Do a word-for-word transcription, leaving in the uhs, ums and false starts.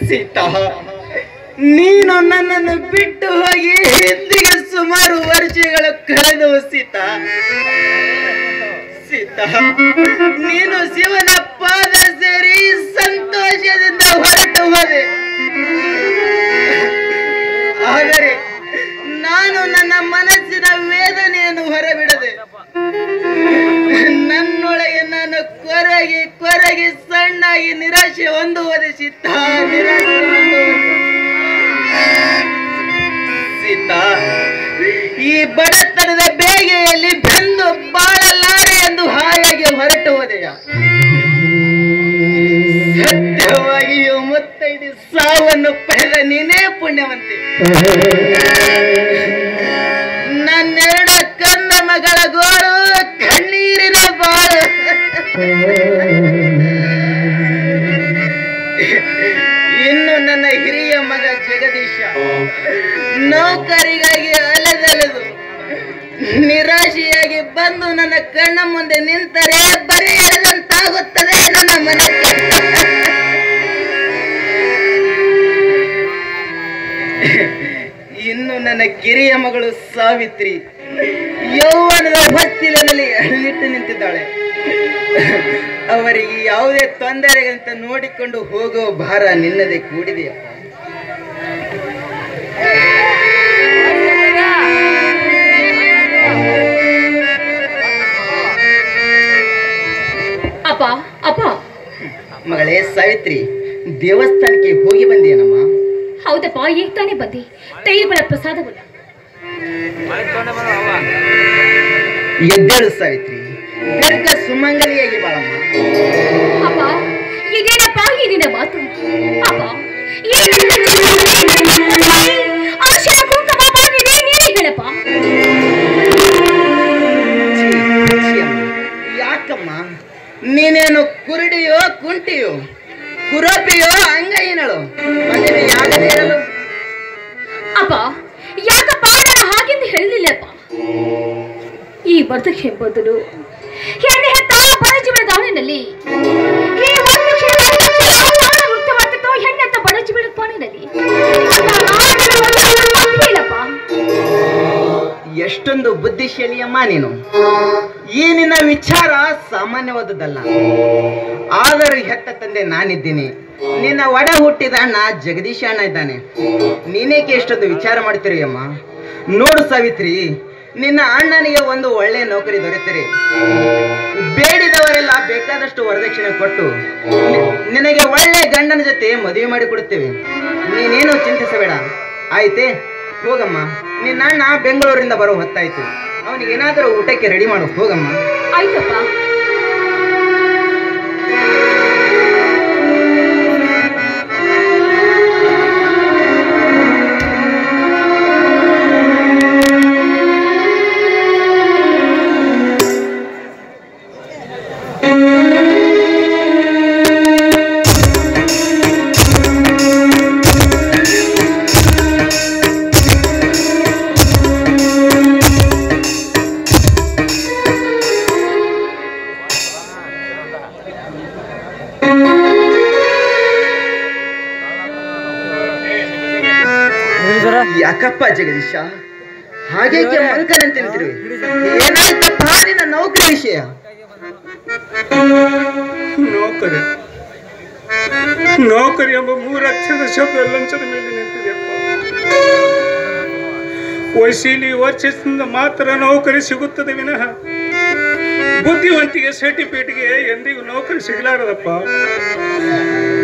ಸೀತಾ, ನೀನು ನನ್ನನ್ನು ಬಿಟ್ಟು ಹೋಗಿ ಹಿಂದಿಗೆ ಸುಮಾರು ವರ್ಷಗಳು ಕಳೆದವು ಸೀತಾ. ಸೀತಾ, ನೀನು ಶಿವನ ಪಾದ ಸೇರಿ ಸಂತೋಷದಿಂದ ಹೊರಟು ಹೋದೆ. ಆದರೆ ನಾನು ನನ್ನ ಮನಸ್ಸಿನ ವೇದನೆಯನ್ನು ಹೊರಬಿಡದೆ ನನ್ನೊಳಗೆ ನಾನು ಕೊರಗಿ ಕೊರಗಿ ಸಣ್ಣಾಗಿ ನಿರಾಶೆ ಹೊಂದುವುದೇ ಸೀತಾ, ನಿರಾಶೆ ಹೊಂದುವುದು. ಸೀತಾ, ಈ ಬಡತನದ ಬೇಗೆಯಲ್ಲಿ ಬೆಂದು ಬಾಳಲಾರೆ ಎಂದು ಹಾಯಾಗಿ ಹೊರಟು ಹೋದೆಯ. ಸತ್ಯವಾಗಿಯೂ ಮುತ್ತೈದು ಸಾವನ್ನು ಪಡೆದ ನೀನೇ ಪುಣ್ಯವಂತೆ. ನನ್ನೆರಡ ಕನ್ನ ಮಗಳ ಗೋಳು ಕಣ್ಣೀರಿನ ಬಾಳು. ಇನ್ನು ನನ್ನ ಹಿರಿಯ ಮಗ ಜಗದೀಶ ನೌಕರಿಗಾಗಿ ಅಲೆದಲೆದು ನಿರಾಶೆಯಾಗಿ ಬಂದು ನನ್ನ ಕಣ್ಣ ಮುಂದೆ ನಿಂತರೆ ಬರೀ ಎಳೆದಂತಾಗುತ್ತದೆ ನನ್ನ ಮನಕ್ಕೆ. ಇನ್ನು ನನ್ನ ಕಿರಿಯ ಮಗಳು ಸಾವಿತ್ರಿ ಯೌವನದ ಹೊತ್ತಿಲಿನಲ್ಲಿ ಅಳ್ಳಿಟ್ಟು ನಿಂತಿದ್ದಾಳೆ. ಅವರಿಗೆ ಯಾವುದೇ ತೊಂದರೆಗಂತ ನೋಡಿಕೊಂಡು ಹೋಗುವ ಭಾರ ನಿನ್ನದೇ ಕೂಡಿದೆಯಪ್ಪ. ಅಪ್ಪ ಅಪ್ಪ ಮಗಳೇ ಸಾವಿತ್ರಿ, ದೇವಸ್ಥಾನಕ್ಕೆ ಹೋಗಿ ಬಂದೇನಮ್ಮ? ಹೌದಪ್ಪ, ಈಗ ತಾನೇ ಬಂದೆ. ತೆಗೆದುಕೊಳ್ಳ ಪ್ರಸಾದವಲ್ಲ. ಎದ್ದೇಳು ಸಾವಿತ್ರಿ, ದೀರ್ಘ ಸುಮಂಗಲಿಯಾಗಿ ಬಾಳಮ್ಮ. ಅಪ್ಪ, ಇದೇನಪ್ಪ ಇದಿನ ಮಾತು? ಅಪ್ಪ, ಹೇಳಪ್ಪ. ಯಾಕಮ್ಮ, ನೀನೇನು ಕುರುಡಿಯೋ ಕುಂಟಿಯೋ ಕುರಪಿಯೋ ಅಂಗೈನಳು ಮದುವೆಯಾಗದೇ ಇರಲು? ಅಪ್ಪ, ಯಾಕಪ್ಪ ನಾನು ಹಾಗೆಂದು ಹೇಳಲಿಲ್ಲಪ್ಪ. ಈ ವರ್ತಕ್ಷೆ ಬದಲು ಹೆಣ್ಣೆ ಹೆತ್ತ ಬಡ ಜೀವನ ದಾವಣಿನಲ್ಲಿ ಈ ವರ್ತಕ್ಷೆ ವೃತ್ತವಾಗ್ತಿತ್ತು ಹೆಣ್ಣೆತ್ತ ಬಡ ಜೀವನ ಪಾಣಿನಲ್ಲಿ ಹೇಳಪ್ಪ. ಎಷ್ಟೊಂದು ಬುದ್ಧಿಶಾಲಿಯಮ್ಮ ನೀನು. ಈ ನಿನ್ನ ವಿಚಾರ ಸಾಮಾನ್ಯವಾದದ್ದಲ್ಲ. ಆದರೂ ಹೆತ್ತ ತಂದೆ ನಾನಿದ್ದೀನಿ, ನಿನ್ನ ಒಡ ಹುಟ್ಟಿದ ಅಣ್ಣ ಜಗದೀಶ ಅಣ್ಣ ಇದ್ದಾನೆ. ನೀನೇಕೆ ಎಷ್ಟೊಂದು ವಿಚಾರ ಮಾಡ್ತೀರಿ ಅಮ್ಮ? ನೋಡು ಸಾವಿತ್ರಿ, ನಿನ್ನ ಅಣ್ಣನಿಗೆ ಒಂದು ಒಳ್ಳೆ ನೌಕರಿ ದೊರೆತರೆ ಬೇಡಿದವರೆಲ್ಲ ಬೇಕಾದಷ್ಟು ವರದಕ್ಷಿಣೆ ಕೊಟ್ಟು ನಿನಗೆ ಒಳ್ಳೆ ಗಂಡನ ಜೊತೆ ಮದುವೆ ಮಾಡಿ ಕೊಡುತ್ತೇವೆ. ನೀನೇನು ಚಿಂತಿಸಬೇಡ, ಆಯ್ತೆ? ಹೋಗಮ್ಮ, ನಿನ್ನ ಅಣ್ಣ ಬೆಂಗಳೂರಿಂದ ಬರೋ ಹೊತ್ತಾಯ್ತು. ಅವನಿಗೆ ಏನಾದರೂ ಊಟಕ್ಕೆ ರೆಡಿ ಮಾಡು. ಹೋಗಮ್ಮ. ಆಯ್ತಪ್ಪ. ಯಾಕಪ್ಪ ಜಗದೀಶ ಹಾಗೇಕೆ ಮಂಕನಂತ ನಿಂತಿರುವೆ? ಏನಾಯ್ತಪ್ಪ ನಿನ್ನ ನೌಕರಿ ವಿಷಯ? ನೌಕರಿ ನೌಕರಿ ಎಂಬ ಮೂರಕ್ಷರದ ಶಬ್ದ ಲಂಚದ ಮೇಲೆ ನಿಂತಿದೆಯಪ್ಪ. ವಶೀಲಿ ವರ್ಚಸ್ಸಿನಿಂದ ಮಾತ್ರ ನೌಕರಿ ಸಿಗುತ್ತದೆ ವಿನಃ ಬುದ್ಧಿವಂತಿಗೆ ಸರ್ಟಿಫಿಕೇಟ್ಗೆ ಎಂದಿಗೂ ನೌಕರಿ ಸಿಗಲಾರದಪ್ಪ.